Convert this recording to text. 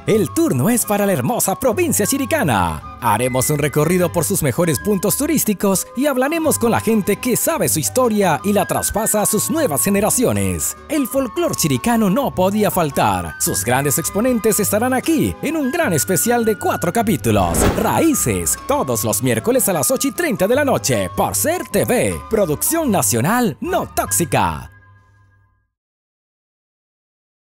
El turno es para la hermosa provincia chiricana. Haremos un recorrido por sus mejores puntos turísticos y hablaremos con la gente que sabe su historia y la traspasa a sus nuevas generaciones. El folclor chiricano no podía faltar. Sus grandes exponentes estarán aquí en un gran especial de 4 capítulos. Raíces, todos los miércoles a las 8:30 de la noche por Ser TV. Producción nacional no tóxica.